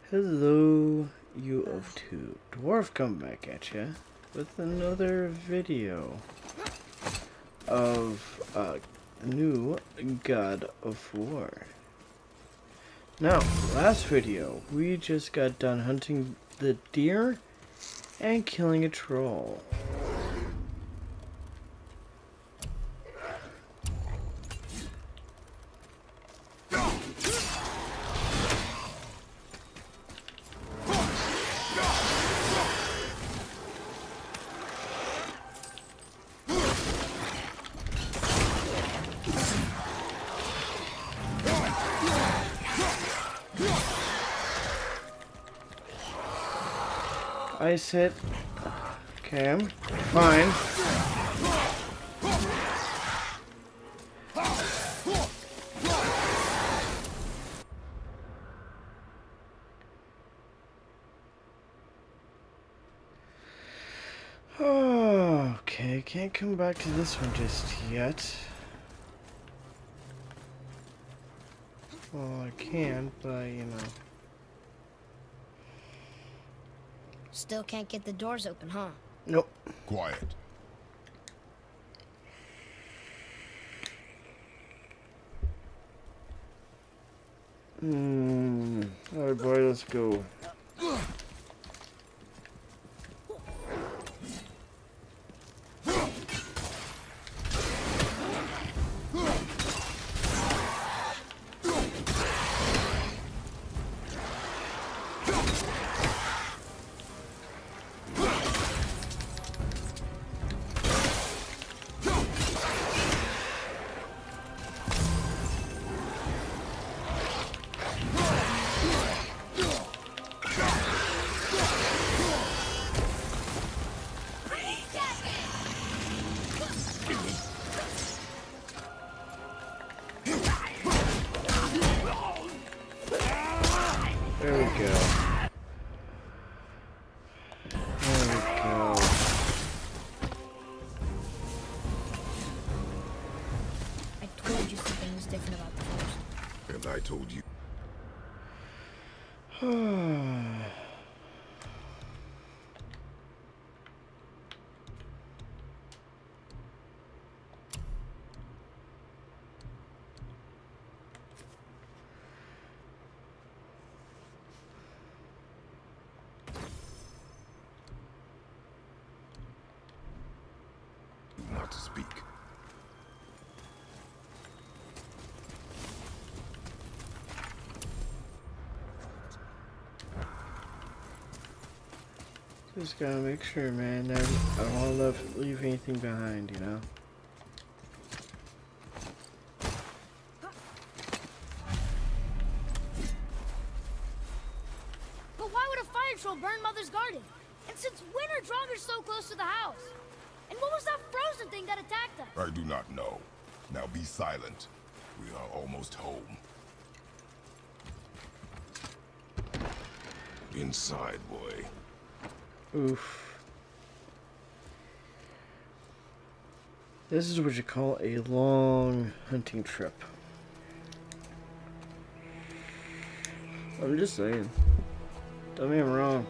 Hello, you of two. Dwarf come back at ya with another video of new God of War. Now, last video, we just got done hunting the deer and killing a troll. I said, okay, I'm fine. Oh, okay, can't come back to this one just yet. Well, I can, but you know. Still can't get the doors open, huh? Nope. Quiet. Alright, boy, let's go. There we go. There we go. I told you something was different about the force. And I told you. Not to speak. Just gotta make sure, man, that I don't want to leave anything behind, you know? But why would a fire troll burn Mother's garden? And since when are Draugrs so close to the house? And what was that frozen thing that attacked us? I do not know. Now be silent. We are almost home. Inside, boy. Oof. This is what you call a long hunting trip. I'm just saying. Don't get me wrong.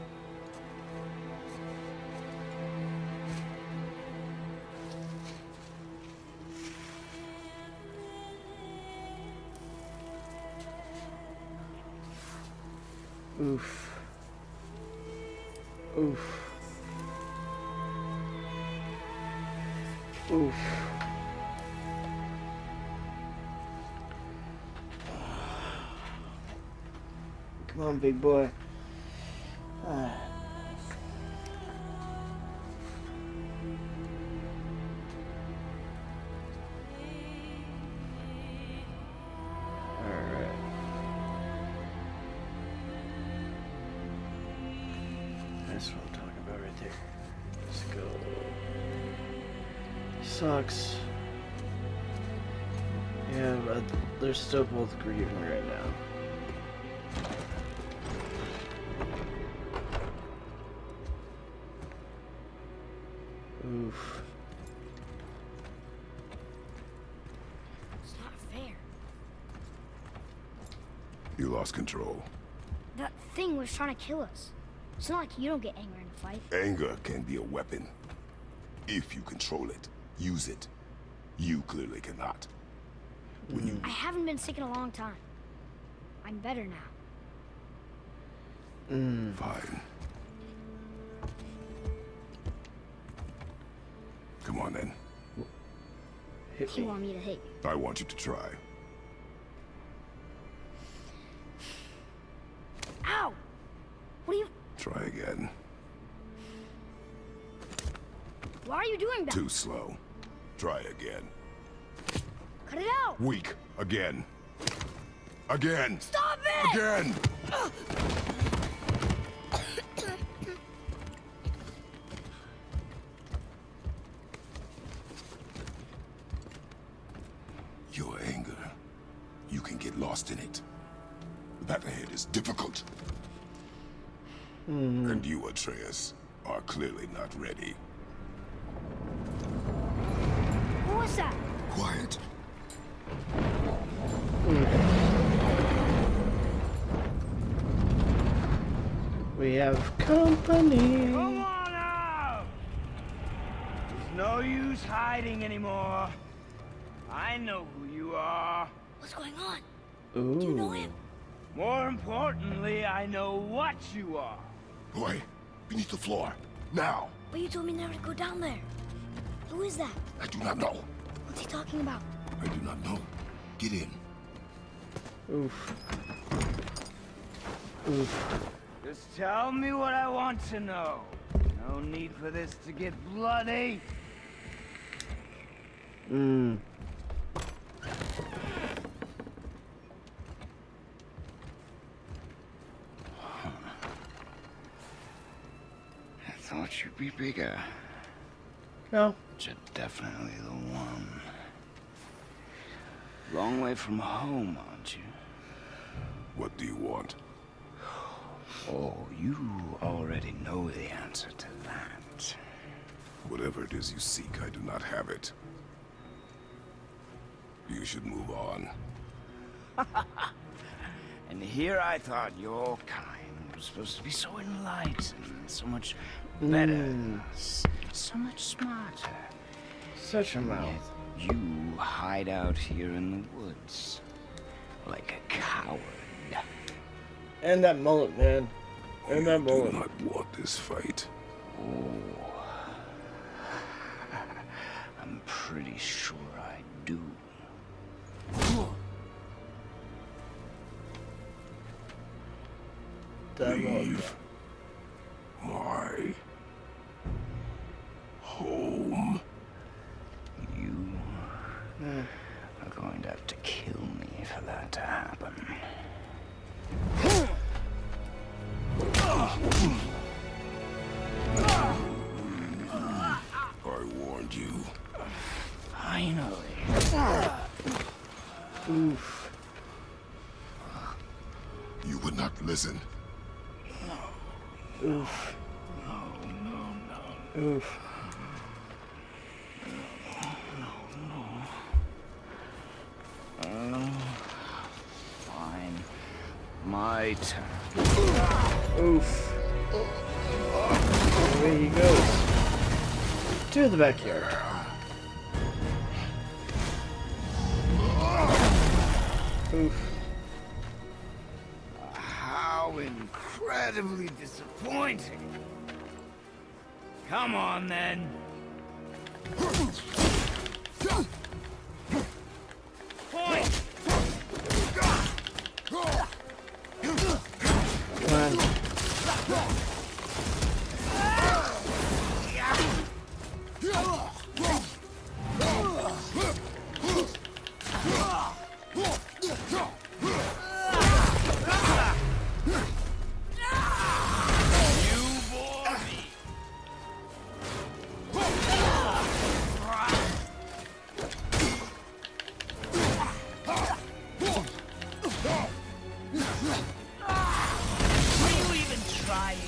Oof. Oof. Oof. Come on, big boy. That's what I'm talking about right there. Let's go. Sucks. Yeah, but they're still both grieving right now. Oof. It's not fair. You lost control. That thing was trying to kill us. It's not like you don't get angry in a fight. Anger can be a weapon. If you control it, use it. You clearly cannot. I haven't been sick in a long time. I'm better now. Fine. Come on then. Hit You me. want me to hit you? I want you to try. Ow! What are you... Try again. Why are you doing that? Too slow. Try again. Cut it out! Weak. Again. Again. Stop it! Again. Your anger. You can get lost in it. That ahead is difficult. And you, Atreus, are clearly not ready. What was that? Quiet. We have company. Come on out! There's no use hiding anymore. I know who you are. What's going on? Ooh. Do you know him? More importantly, I know what you are. Boy, beneath the floor. Now. But you told me never to go down there. Who is that? I do not know. What's he talking about? I do not know. Get in. Oof. Oof. Just tell me what I want to know. No need for this to get bloody. I thought you'd be bigger. No. But you're definitely the one. Long way from home, aren't you? What do you want? Oh, you already know the answer to that. Whatever it is you seek, I do not have it. You should move on. And here I thought your kind was supposed to be so enlightened, so much better, so much smarter. Such a Yet mouth. you hide out here in the woods like a coward. And that mullet, man. And that You do mullet. not want this fight. I'm pretty sure I do. That mullet. Leave my home. You are going to have to kill me for that to happen. I warned you. Finally. Oof. You would not listen. Oof. Oof. Fine. My turn. Oof. Away he goes. To the backyard. Oof. How incredibly disappointing. Come on, then. Point! Come on. You bore me. Were you even trying?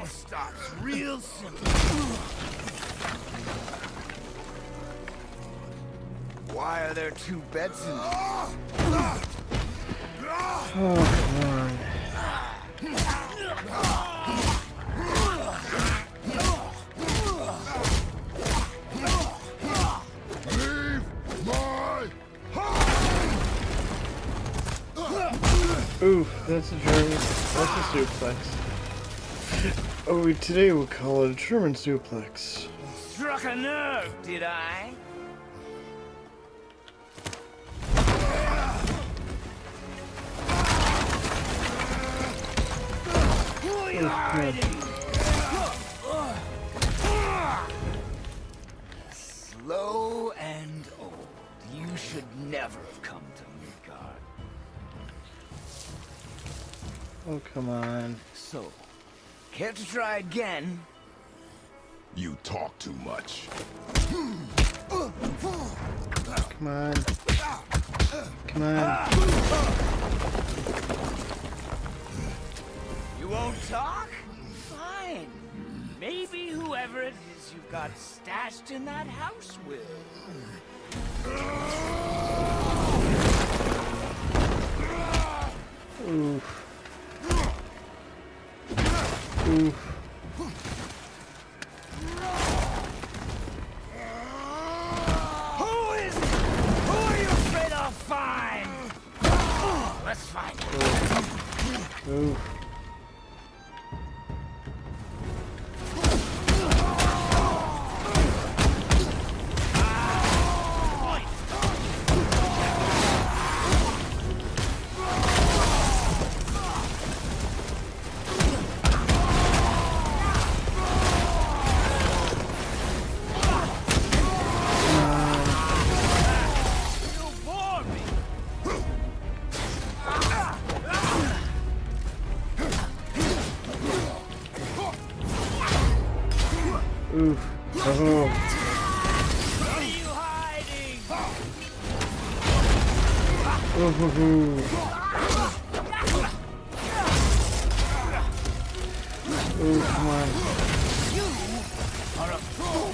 all starts real simple. Why are there two beds in here? Oh, come on. Oof, that's a German. That's a suplex. Oh, today we'll call it a German suplex. Struck a nerve, did I? Who are you hiding? Slow and old. You should never have come to Midgard. Oh, come on. So, care to try again? You talk too much. Come on. Come on. You won't talk? Fine. Maybe whoever it is you've got stashed in that house will. Oof. Oof. Who is it? Who are you afraid I'll find? Oh, let's find it. Oof. Oof. Oh. What are you hiding? Ooh. Ooh, come on. You are a fool.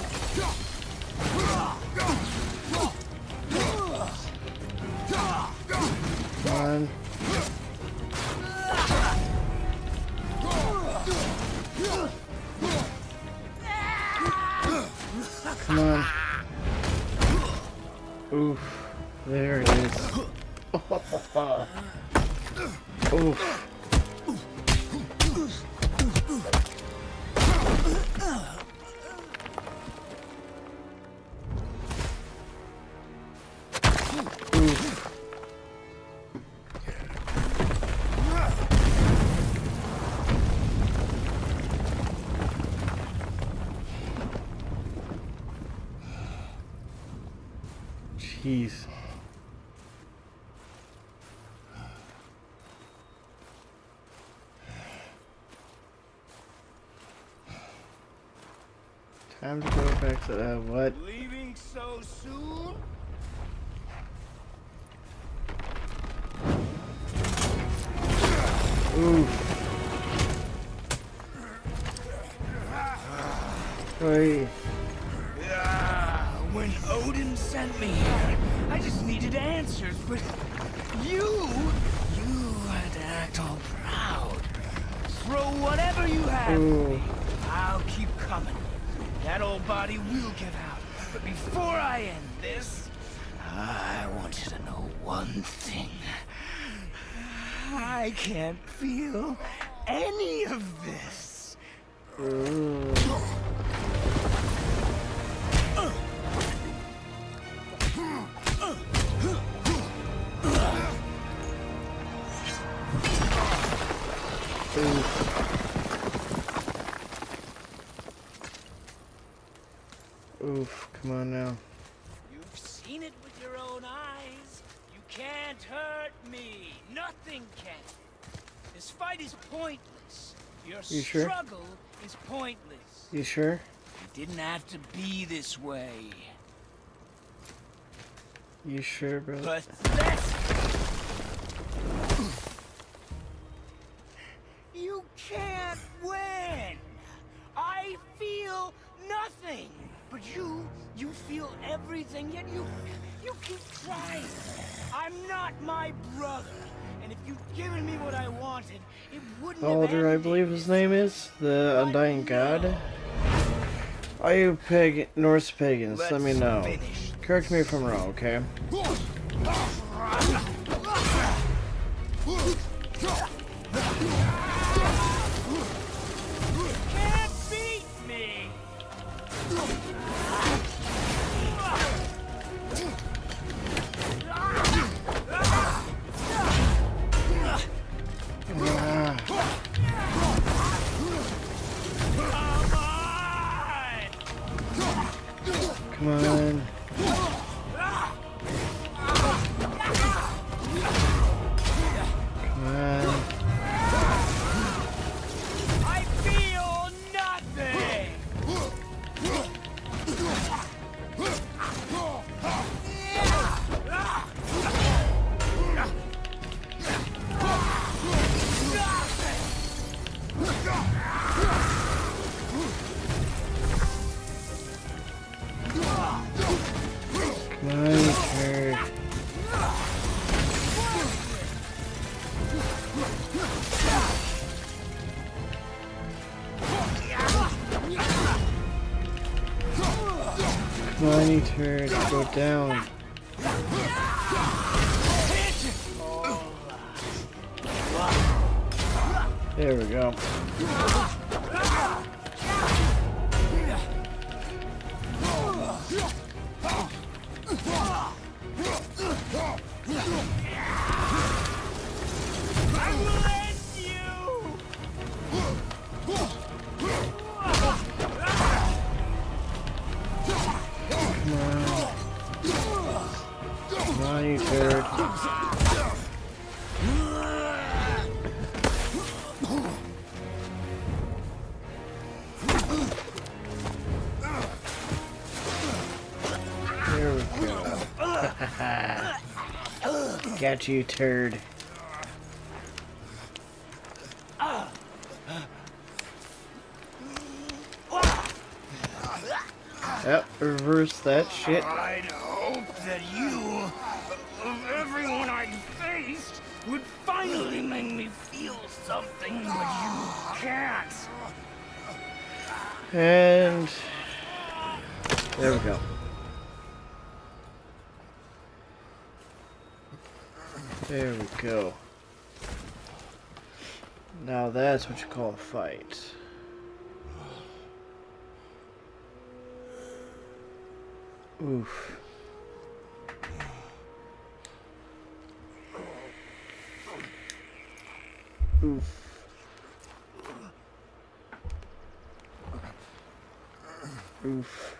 Come on. Come on. Oof. There it is. Oof. Jeez. Time to go back to that. What? Leaving so soon? Oof. Wait. When Odin sent me here, I just needed answers, but you had to act all proud. Throw whatever you have at me. I'll keep coming. That old body will give out. But before I end this, I want you to know one thing. I can't feel any of this. Oof, come on now. You've seen it with your own eyes. You can't hurt me. Nothing can. This fight is pointless. Your You sure? struggle is pointless. You sure? It didn't have to be this way. You sure, bro? Pathetic. You can't win. and yet you keep trying. I'm not my brother, and if you'd given me what I wanted, it wouldn't have Baldur, I ended believe his this name is, the Undying God. Are you Norse pagans? Let me know. Finish. Correct me if I'm wrong, okay? Can't beat me. Come on. Come on. I feel nothing. Come on, you turd. Come on, you turd. Go down. There we go. I will end you. Come on, you turd. There we go. Got you, turd. Yep, reverse that shit. I'd hope that you, of everyone I'd faced, would finally make me feel something, but you can't. And there we go. There we go. Now that's what you call a fight. Oof. Oof. Oof.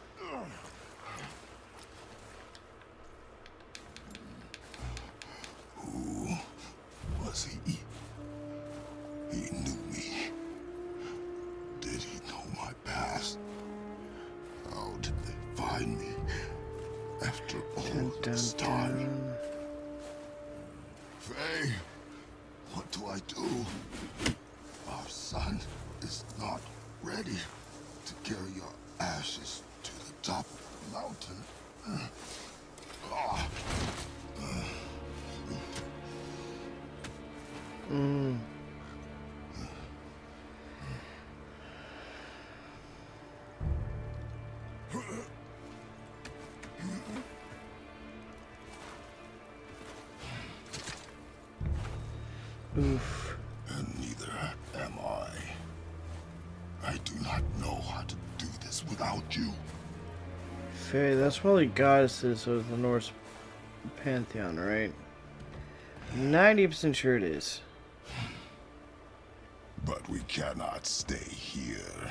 Who was he? He knew me. Did he know my past? How did they find me after all this time? Faye, what do I do? Our son is not ready to carry your ashes to the top of the mountain. Oof. And neither am I. I do not know how to do this without you. Faye, that's probably goddesses of the Norse pantheon, right? 90% sure it is. But we cannot stay here.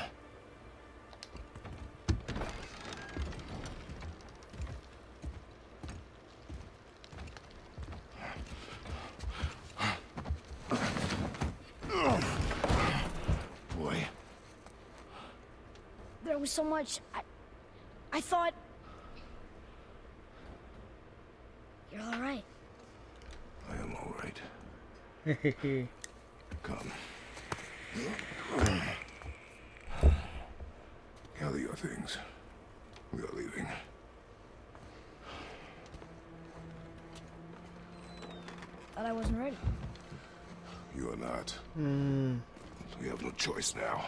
Boy. There was so much. I thought. You're all right. I am all right. Come. Gather your things. We are leaving. Thought I wasn't ready. You are not. Hmm. We have no choice now.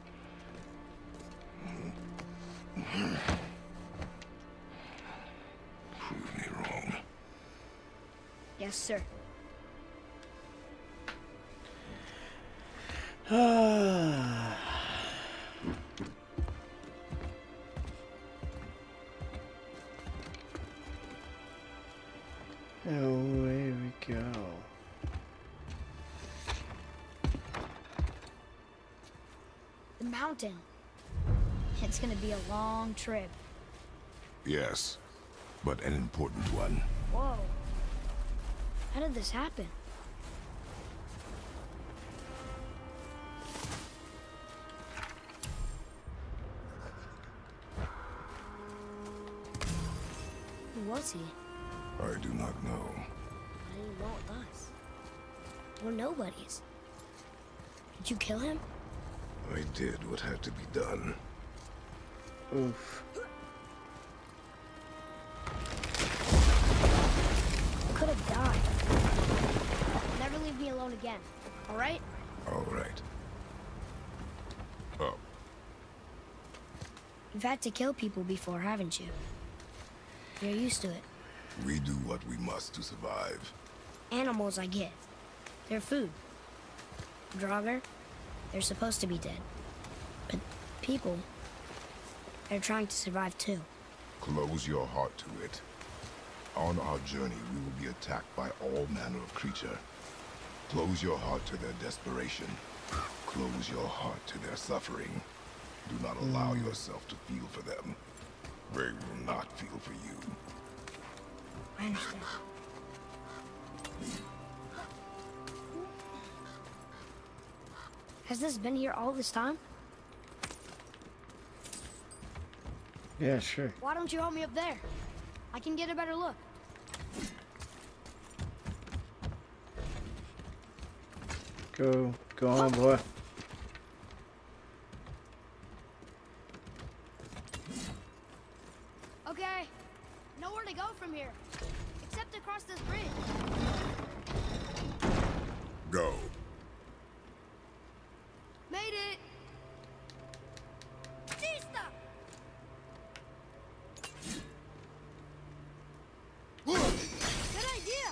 Prove me wrong. Yes, sir. Away we go. The mountain. It's gonna be a long trip. Yes, but an important one. Whoa. How did this happen? Who was he? I do not know. What did he want with us? We're nobodies. Did you kill him? I did what had to be done. Oof. I could have died. Never leave me alone again, all right? All right. Oh, You've had to kill people before, haven't you? You're used to it. we do what we must to survive. Animals, I get. They're food. Draugr, they're supposed to be dead. But people, they're trying to survive too. Close your heart to it. On our journey, we will be attacked by all manner of creature. Close your heart to their desperation. Close your heart to their suffering. Do not allow yourself to feel for them. They will not feel for you. I understand. Has this been here all this time? Yeah, sure. Why don't you help me up there? I can get a better look. Go on, boy. Okay, nowhere to go from here, except across this bridge. Go. Made it! Tista! Good idea!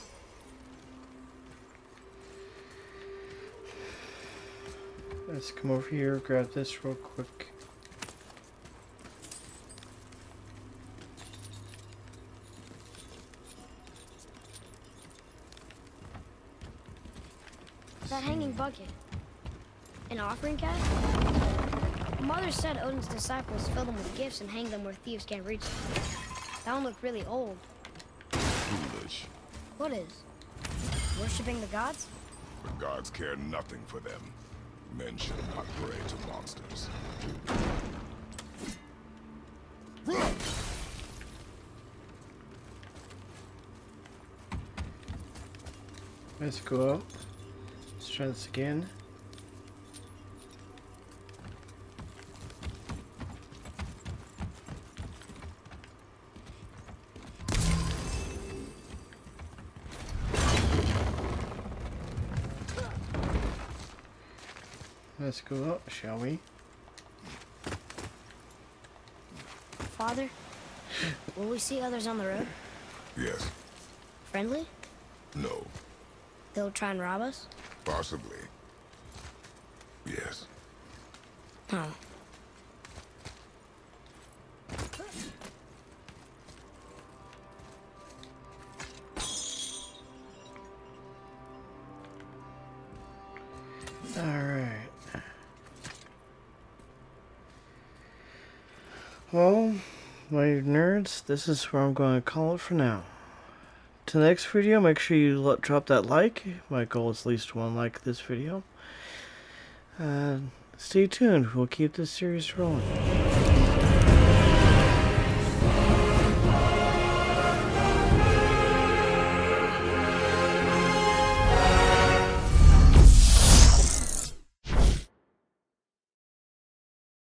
Let's come over here, grab this real quick. That hanging bucket. An offering cask? Mother said Odin's disciples fill them with gifts and hang them where thieves can't reach them. That one looked really old. Foolish. What is? Worshipping the gods? The gods care nothing for them. Men should not pray to monsters. Let's go up. Let's try this again. Let's go up, shall we? Father, will we see others on the road? Yes. Friendly? No. They'll try and rob us? Possibly. Yes. Oh. Alright. Well, my nerds, this is where I'm going to call it for now. To the next video, make sure you drop that like. My goal is at least one like this video. Stay tuned. We'll keep this series rolling.